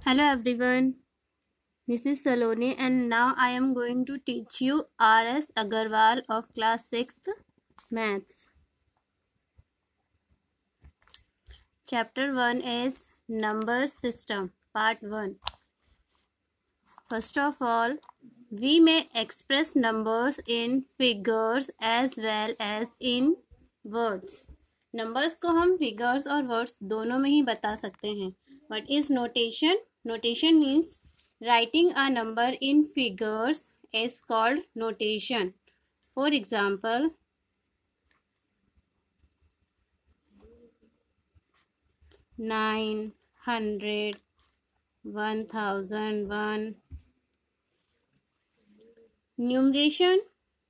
Hello everyone, this is Saloni and now I am going to teach you R.S. Agarwal of class 6th Maths. Chapter 1 is Number System, Part 1. First of all, we may express numbers in figures as well as in words. Numbers को हम figures और words दोनों में ही बता सकते हैं. What is notation? Notation means writing a number in figures is called notation. For example, 900, 1001. Numeration.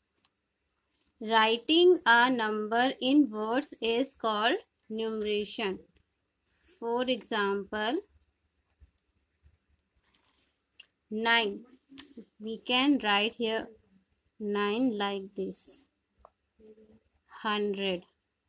Writing a number in words is called numeration. For example, 9. We can write here 9 like this. 100.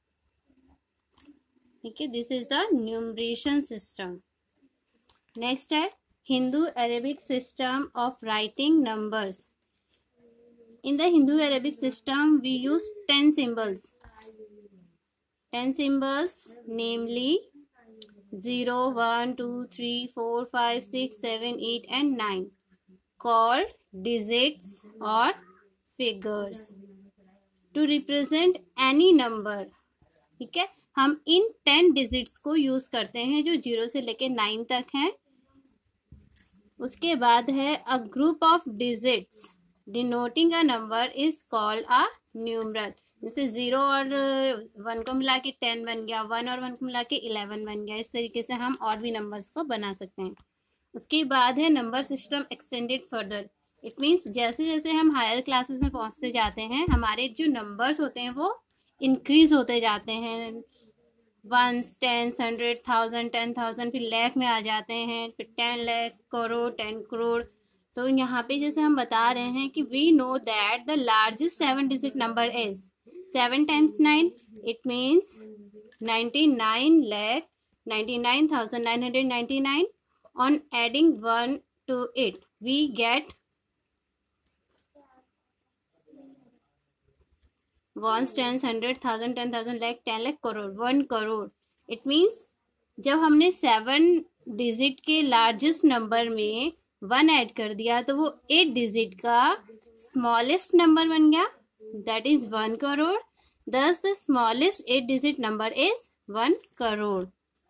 Okay, this is the numeration system. Next है Hindu-Arabic system of writing numbers. In the Hindu-Arabic system, we use 10 symbols. 10 symbols, namely 0, 1, 2, 3, 4, 5, 6, 7, 8 and 9, called digits or figures to represent any number. ठीक है, हम इन 10 digits को use करते हैं जो 0 से लेके 9 तक हैं. उसके बाद है a group of digits denoting a number is called a numeral. जैसे 0 और 1 को मिला के 10 बन गया, 1 और 1 को मिला के 11 बन गया. इस तरीके से हम और भी नंबर्स को बना सकते हैं. उसके बाद है number system extended further. It means जैसे जैसे हम हायर क्लासेस में पहुंचते जाते हैं, हमारे जो नंबर्स होते हैं वो इंक्रीज होते जाते हैं. 1s, 10s, 100, 1000, 10,000, फिर लाख में आ जाते हैं, फिर 10 लाख, करोड़, 10 करोड़. तो यहाँ पे जैसे हम बता रहे हैं कि we know that the largest 7 digit number is 7 times 9. It means 99 lakh 99,999. On adding 1 to it, we get 1s, 10s, 100, 1000, 10,000, lakh, 10 lakh, crore, 1 crore. It means जब हमने 7 डिजिट के लार्जेस्ट नंबर में 1 ऐड कर दिया तो वो 8 डिजिट का स्मॉलेस्ट नंबर बन गया. That is 1 crore. Thus, the smallest 8-digit number is 1 crore.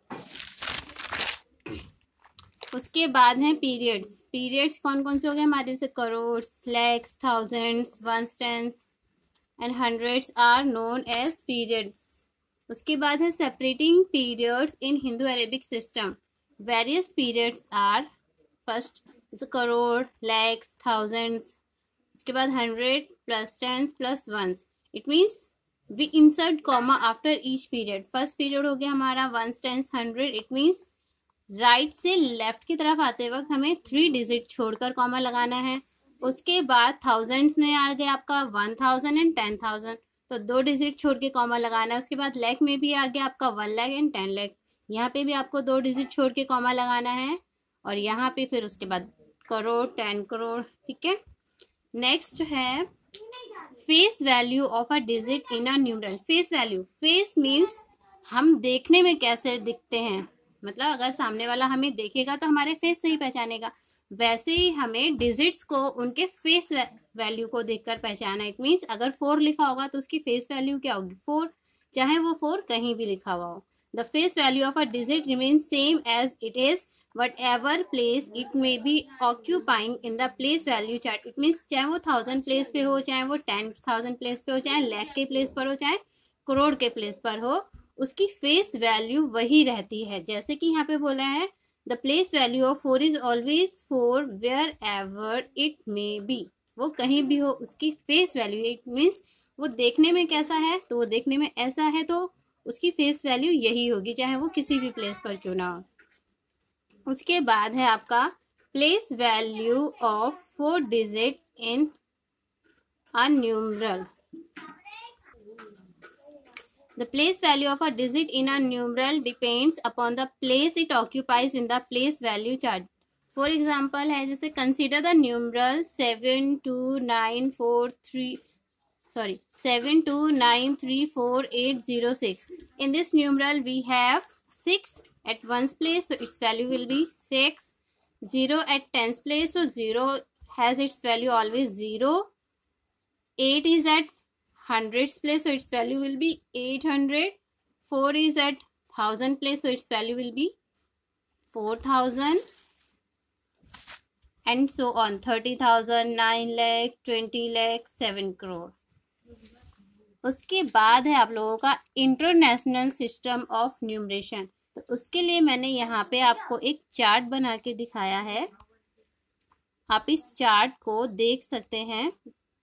उसके बाद हैं पीरियड्स. पीरियड्स कौन कौन से हो गए हमारे, से crore, lakhs, thousands, ones, tens and hundreds are known as periods. उसके बाद है separating periods in Hindu Arabic system. Various periods are first crore, lakhs, thousands. उसके बाद 100 plus 10 plus 1s. It means we insert comma after each period. First period हो गया हमारा 1s, 10s, 100. It means right से left की तरफ आते वक्त हमें 3 डिजिट छोड़कर कॉमा लगाना है. उसके बाद थाउजेंड्स में आ गया आपका 1000 एंड 10,000, तो 2 डिजिट छोड़ के कॉमा लगाना है. उसके बाद लाख में भी आ गया आपका 1 लाख एंड 10 लाख. यहाँ पे भी आपको 2 डिजिट छोड़ के कॉमा लगाना है. और यहाँ पे फिर उसके बाद करोड़, 10 करोड़. ठीक है. नेक्स्ट है face value of a digit in a numeral. Face value, face means हम देखने में कैसे दिखते हैं. मतलब अगर सामने वाला हमें देखेगा तो हमारे फेस से ही पहचानेगा. वैसे ही हमें डिजिट्स को उनके फेस वैल्यू को देखकर पहचाना. इट मीन्स अगर 4 लिखा होगा तो उसकी फेस वैल्यू क्या होगी, 4, चाहे वो 4 कहीं भी लिखा हुआ हो. The face value of a digit remains same as it is whatever place it may be occupying in the place value chart. It means चाहे वो 1000 प्लेस पे हो, चाहे वो 10,000 प्लेस पे हो, चाहे लाख के प्लेस पर हो, चाहे करोड़ के प्लेस पर हो, उसकी फेस वैल्यू वही रहती है. जैसे कि यहाँ पे बोला है the place value of 4 is always 4 wherever it may be. वो कहीं भी हो उसकी फेस वैल्यू. इट मीन्स वो देखने में कैसा है, तो वो देखने में ऐसा है तो उसकी फेस वैल्यू यही होगी, चाहे वो किसी भी प्लेस पर क्यों ना हो. उसके बाद है आपका place value of 4 digit in a numeral. The place value of a digit in a numeral depends upon the place it occupies in the place value chart. For example है जैसे consider the numeral 7293486. In this numeral we have 6 at ones place, so its value will be 6. 0 at tens place, so 0 has its value always 0. 8 is at hundreds place, so its value will be 800. 4 is at thousand place, so its value will be 4000, and so on. 30,000, 9 lakh, 20 lakh, 7 crore. उसके बाद है आप लोगों का international system of numeration. तो उसके लिए मैंने यहाँ पे आपको एक चार्ट बना के दिखाया है. आप इस चार्ट को देख सकते हैं.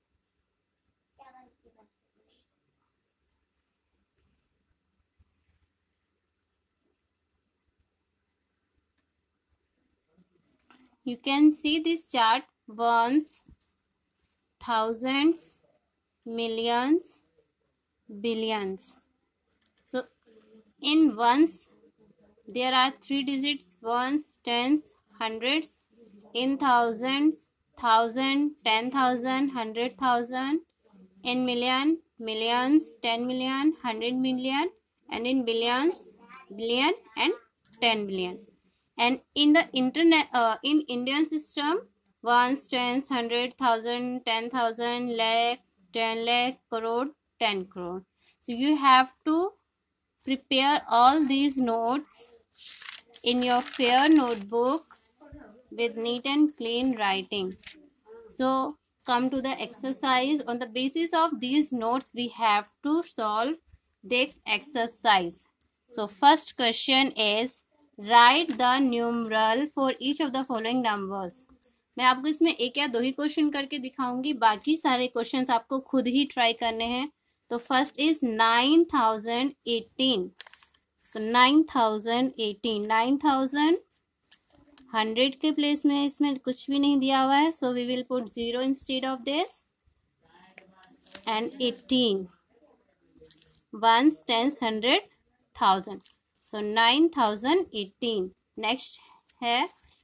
You can see this chart: ones, thousands, millions, billions. So in ones there are 3 digits: ones, tens, hundreds. In thousands, 1000, 10,000, 100,000. In million, millions, 10 million, 100 million. And in billions, billion and 10 billion. And in the in Indian system, ones, tens, 100,000, 10,000, lakh, 10 lakh, crore, 10 crore. So you have to prepare all these notes in your fair notebook with neat and clean writing. So come to the exercise. On the basis of these notes, we have to solve this exercise. So first question is, write the numeral for each of the following numbers. मैं आपको इसमें एक या दो ही question करके दिखाऊंगी, बाकी सारे क्वेश्चंस आपको खुद ही ट्राई करने हैं. तो फर्स्ट इज 9018. तो 9018, 9000 100 के प्लेस में इसमें कुछ भी नहीं दिया हुआ है, so we will put 0 instead of this. And 18 ones, tens, 100, 1000. So 9018. Next है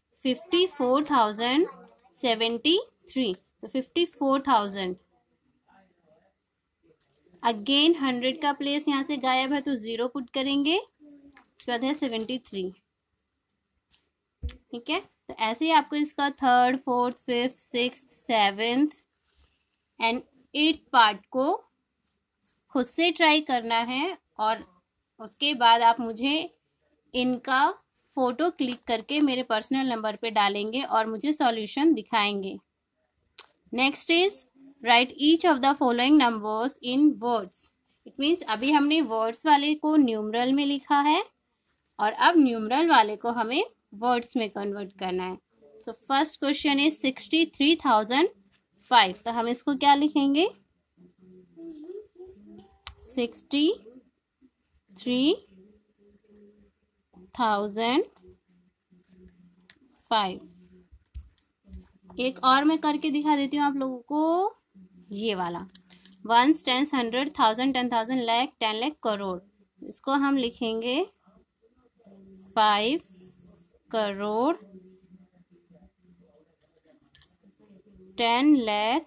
54,073. तो 54,000. अगेन 100 का प्लेस यहाँ से गायब है, तो 0 पुट करेंगे. उसके बाद है 73. ठीक है. तो ऐसे ही आपको इसका third, fourth, fifth, sixth, seventh and 8th part को खुद से ट्राई करना है, और उसके बाद आप मुझे इनका फोटो क्लिक करके मेरे पर्सनल नंबर पे डालेंगे और मुझे सॉल्यूशन दिखाएंगे. Next is write each of the following numbers in words. It means अभी हमने वर्ड्स वाले को न्यूमरल में लिखा है, और अब न्यूमरल वाले को हमें वर्ड्स में कन्वर्ट करना है. So first question is 63,005. तो हम इसको क्या लिखेंगे? 63,005. एक और मैं करके दिखा देती हूँ आप लोगों को, ये वाला. ones, tens, 100, 1000, 10,000, lakh, 10 lakh, crore. इसको हम लिखेंगे 5 करोड़ 10 lakh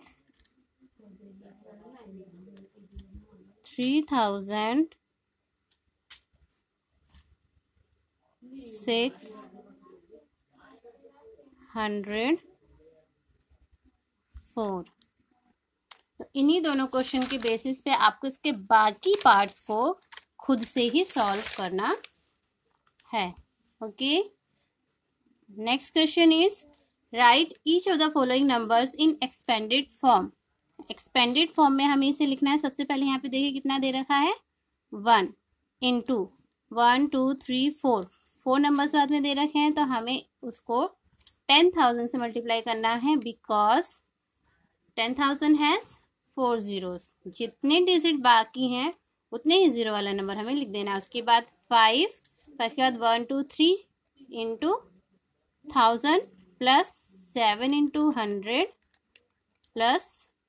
3,604. तो इन्हीं दोनों क्वेश्चन के बेसिस पे आपको इसके बाकी पार्ट्स को खुद से ही सॉल्व करना है. Okay. Next question is write each of the following numbers in expanded form. Expanded form में हमें इसे लिखना है. सबसे पहले यहाँ पे देखिए कितना दे रखा है, 1 इंटू 1 2 3 4. 4 नंबर्स बाद में दे रखे हैं, तो हमें उसको 10,000 से मल्टीप्लाई करना है, बिकॉज 10,000 हैज़ 4 zeros. जितने डिजिट बाकी हैं उतने ही जीरो वाला नंबर हमें लिख देना है. उसके बाद 5, फिर के बाद 1 2 3 into 1000 plus 7 into 100 plus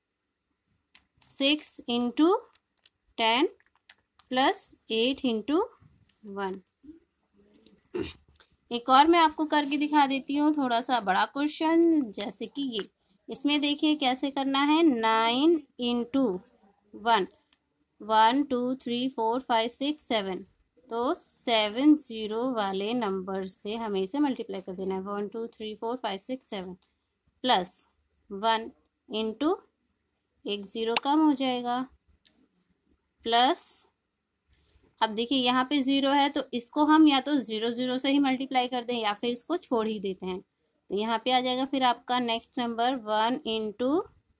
6 into 10 plus 8 into 1. एक और मैं आपको करके दिखा देती हूँ, थोड़ा सा बड़ा क्वेश्चन, जैसे कि ये। इसमें देखिए कैसे करना है। 9 इंटू 1, 1 2 3 4 5 6 7, तो 7 0 वाले नंबर से हमें इसे मल्टीप्लाई कर देना है। 1 2 3 4 5 6 7 प्लस 1 इंटू, एक ज़ीरो कम हो जाएगा, प्लस, अब देखिए यहाँ पे ज़ीरो है तो इसको हम या तो ज़ीरो ज़ीरो से ही मल्टीप्लाई कर दें या फिर इसको छोड़ ही देते हैं। तो यहाँ पे आ जाएगा फिर आपका नेक्स्ट नंबर 1 इंटू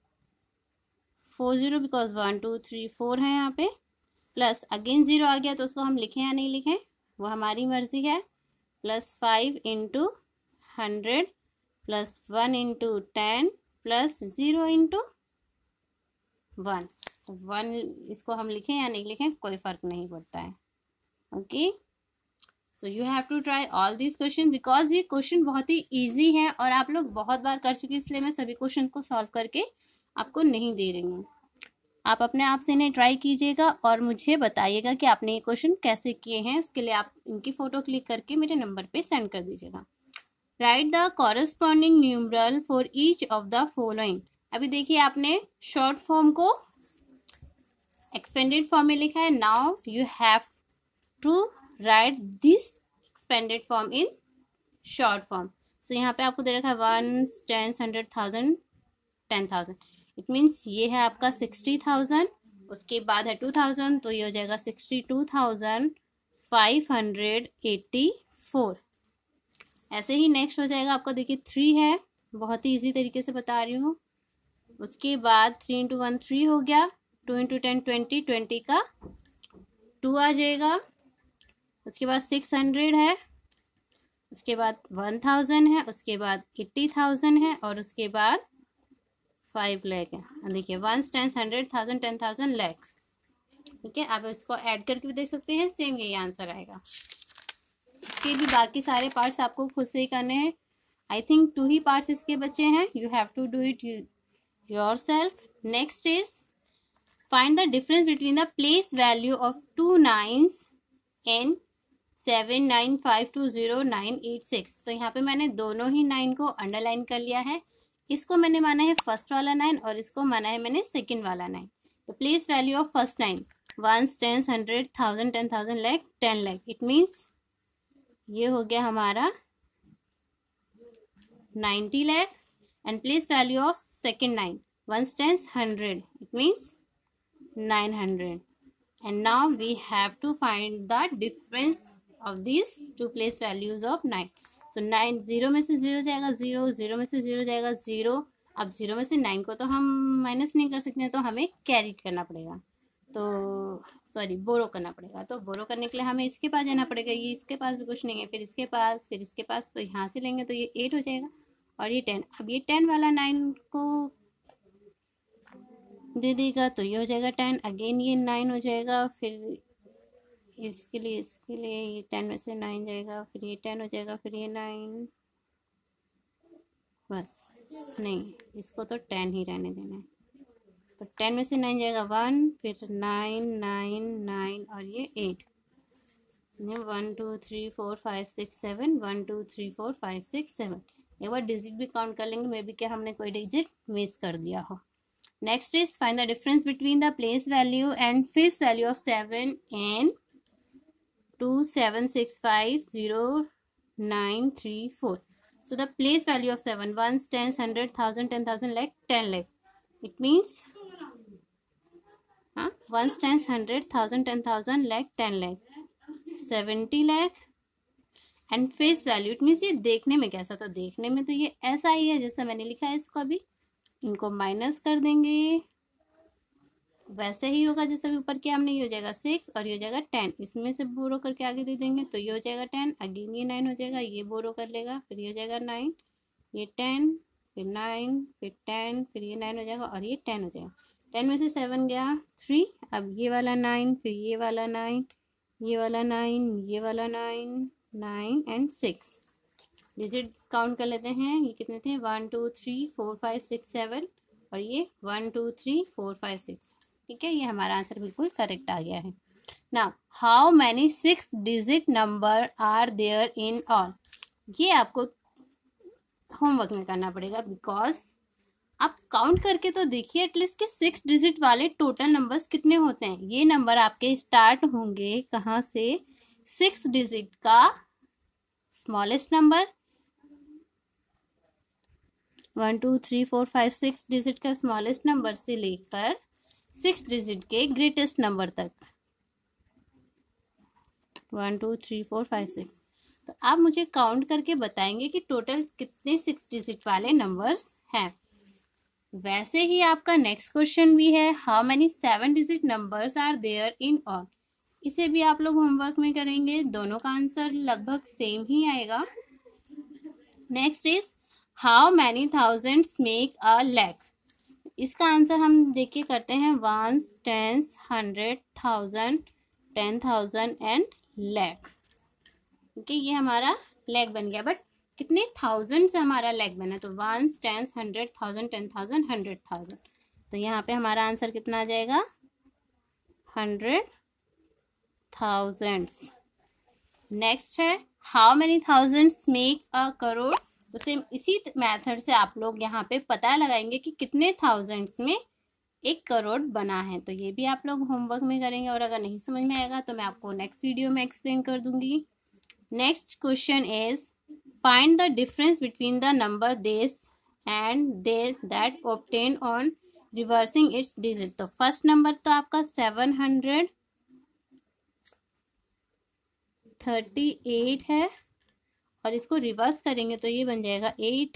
4 0, बिकॉज 1 2 3 4 है यहाँ पे, प्लस अगेन ज़ीरो आ गया तो उसको हम लिखें या नहीं लिखें वो हमारी मर्जी है, plus 5 into 100 plus 1 into 10 plus 0 into 1। 1 इसको हम लिखें या नहीं लिखें कोई फ़र्क नहीं पड़ता है। Okay, so you have to try all this question, because ये क्वेश्चन बहुत ही ईजी है और आप लोग बहुत बार कर चुके, इसलिए मैं सभी क्वेश्चन को सॉल्व करके आपको नहीं दे रही हूँ। आप अपने आप से इन्हें ट्राई कीजिएगा और मुझे बताइएगा कि आपने ये क्वेश्चन कैसे किए हैं। उसके लिए आप इनकी फ़ोटो क्लिक करके मेरे नंबर पे सेंड कर दीजिएगा। Write the corresponding numeral for each of the following. अभी देखिए आपने शॉर्ट फॉर्म को एक्सपेंडेड फॉर्म में लिखा है। Now you have to write this expanded form in short form. So यहाँ पे आपको दे रखा है 1 10 100 1000 10,000। इट मीन्स ये है आपका 60,000, उसके बाद है 2000, तो ये हो जाएगा 62,584। ऐसे ही नेक्स्ट हो जाएगा आपका, देखिए 3 है, बहुत ही इजी तरीके से बता रही हूँ। उसके बाद 3 इंटू 1 3 हो गया, 2 इंटू 10 20, 20 का 2 आ जाएगा। उसके बाद 600 है, उसके बाद 1000 है, उसके बाद 80,000 है और उसके बाद 5 लाख है। देखिए 1 10 100 1000 10,000 लाख। ठीक है, आप इसको ऐड करके भी देख सकते हैं, सेम यही आंसर आएगा। इसके भी बाकी सारे पार्ट्स आपको खुद से ही करने हैं। आई थिंक 2 ही पार्ट्स इसके बचे हैं। You have to do it yourself. Next is find the difference between the place value of 2 9s and 79520,986। तो यहाँ पे मैंने दोनों ही 9 को अंडरलाइन कर लिया है। इसको मैंने माना है फर्स्ट वाला 9 और इसको माना है मैंने सेकंड वाला 9। तो place value of first 9 1 10 100 1000 10,000 lakh 10 lakh. It means ये हो गया हमारा 90 lakh. And place value of second 9 1 10 100, it means 900। And now we have to find the difference of these two place values of 9. So 9 0 में से 0 जाएगा 0, 0 में से 0 जाएगा 0। अब 0 में से 9 को तो हम माइनस नहीं कर सकते हैं, तो हमें कैरी करना पड़ेगा, तो सॉरी बोरो करना पड़ेगा। तो बोरो करने के लिए हमें इसके पास जाना पड़ेगा। ये इसके पास भी कुछ नहीं है, फिर इसके पास, फिर इसके पास, तो यहाँ से लेंगे तो ये 8 हो जाएगा और ये 10। अब ये 10 वाला 9 को दे देगा तो ये हो जाएगा 10। अगेन ये 9 हो जाएगा, फिर इसके लिए ये 10 में से 9 जाएगा, फिर ये 10 हो जाएगा, फिर ये 9, बस नहीं, इसको तो 10 ही रहने देना है। तो 10 में से 9 जाएगा 1, फिर 9 9 9 और ये 8। 1 2 3 4 5 6 7 1 2 3 4 5 6 7। एक बार डिजिट भी काउंट कर लेंगे, मे बी क्या हमने कोई डिजिट मिस कर दिया हो। Next is find the difference between the place value and face value of 7 and 27650,934. So the place value of 7 1 10 100 1000 10,000 lakh 10 lakh. It means 1 10 100 1000 10,000 lakh 10 lakh 70 lakh। And face value it means ये देखने में कैसा, तो देखने में तो ये ऐसा ही है जैसा मैंने लिखा है। इसको अभी इनको माइनस कर देंगे, वैसे ही होगा जैसे अभी ऊपर किया हमने। ये हो जाएगा 6 और ये हो जाएगा 10। इसमें से बोरो करके आगे दे देंगे तो ये हो जाएगा 10। अगेन ये 9 हो जाएगा, ये बोरो कर लेगा, फिर ये हो जाएगा 9, ये 10, फिर 9, फिर 10, फिर ये 9 हो जाएगा और ये 10 हो जाएगा। 10 में से 7 गया 3। अब ये वाला 9, फिर ये वाला 9, ये वाला 9, ये वाला 9, 9 एंड 6। डिजिट काउंट कर लेते हैं, ये कितने थे 1 2 3 4 5 6 7 और ये 1 2 3 4 5 6। ठीक है, ये हमारा आंसर बिल्कुल करेक्ट आ गया है। Now how many 6 digit number are there in all. ये आपको होमवर्क में करना पड़ेगा, बिकॉज आप काउंट करके तो देखिए एटलीस्ट कि 6 डिजिट वाले टोटल नंबर्स कितने होते हैं। ये नंबर आपके स्टार्ट होंगे कहाँ से, 6 डिजिट का स्मॉलेस्ट नंबर, 1 2 3 4 5 6 डिजिट का स्मॉलेस्ट नंबर से लेकर 6 डिजिट के ग्रेटेस्ट नंबर तक, 1 2 3 4 5 6। तो आप मुझे काउंट करके बताएंगे कि टोटल कितने 6 डिजिट वाले नंबर्स हैं। वैसे ही आपका नेक्स्ट क्वेश्चन भी है, how many 7 digit numbers are there in all. इसे भी आप लोग होमवर्क में करेंगे, दोनों का आंसर लगभग सेम ही आएगा। Next is how many thousands make a lakh. इसका आंसर हम देखिए करते हैं, ones, tens, 100, 1000, 10,000 and lakh. Okay, ये हमारा लैख बन गया, बट कितने थाउजेंड से हमारा लैख बना, तो वंस, टेंस, 100, 1000, 10,000, 100,000। तो यहाँ पे हमारा आंसर कितना आ जाएगा, 100,000। नेक्स्ट है how many thousands make a crore. तो सेम इसी मेथड से आप लोग यहाँ पे पता लगाएंगे कि कितने थाउजेंड्स में 1 करोड़ बना है। तो ये भी आप लोग होमवर्क में करेंगे, और अगर नहीं समझ में आएगा तो मैं आपको नेक्स्ट वीडियो में एक्सप्लेन कर दूंगी। Next question is find the difference between the number this and the that obtain on reversing its digit. तो फर्स्ट नंबर तो आपका 738 है, और इसको रिवर्स करेंगे तो ये बन जाएगा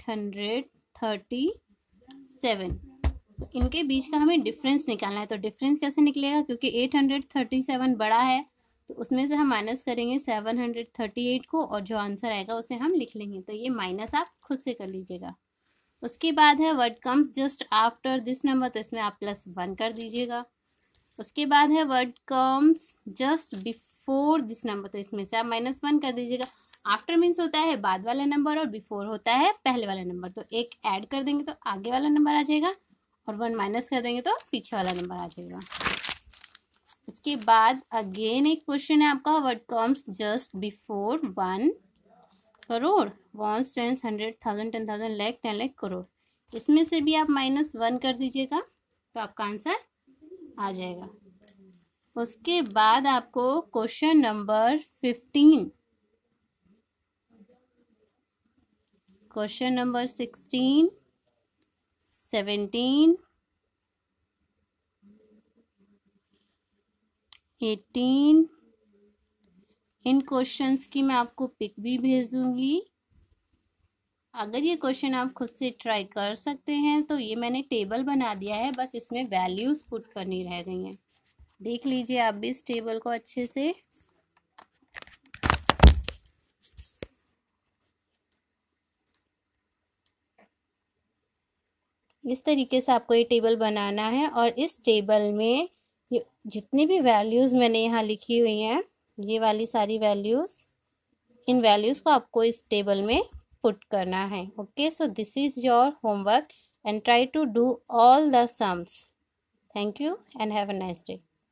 837। तो इनके बीच का हमें डिफरेंस निकालना है। तो डिफरेंस कैसे निकलेगा, क्योंकि 837 बड़ा है, तो उसमें से हम माइनस करेंगे 738 को, और जो आंसर आएगा उसे हम लिख लेंगे। तो ये माइनस आप खुद से कर लीजिएगा। उसके बाद है what comes just after this number, तो इसमें आप +1 कर दीजिएगा। उसके बाद है what comes just before this number, तो इसमें से आप -1 कर दीजिएगा। आफ्टर मीन्स होता है बाद वाला नंबर, और बिफोर होता है पहले वाला नंबर। तो एक ऐड कर देंगे तो आगे वाला नंबर आ जाएगा, और 1 माइनस कर देंगे तो पीछे वाला नंबर आ जाएगा। उसके बाद अगेन एक क्वेश्चन है आपका, what comes just before 1 crore, ones, tens, 100, 1000, 10,000, lakh, 10 lakh, crore. इसमें से भी आप -1 कर दीजिएगा तो आपका आंसर आ जाएगा। उसके बाद आपको क्वेश्चन नंबर 15, क्वेश्चन नंबर 16, 17, 18, इन क्वेश्चंस की मैं आपको पिक भी भेज दूंगी। अगर ये क्वेश्चन आप खुद से ट्राई कर सकते हैं तो ये मैंने टेबल बना दिया है, बस इसमें वैल्यूज पुट करनी रह गई हैं। देख लीजिए आप भी इस टेबल को अच्छे से। इस तरीके से आपको ये टेबल बनाना है, और इस टेबल में जितनी भी वैल्यूज़ मैंने यहाँ लिखी हुई हैं, ये वाली सारी वैल्यूज़, इन वैल्यूज़ को आपको इस टेबल में पुट करना है। Okay, so this is your homework and try to do all the sums. Thank you and have a nice day.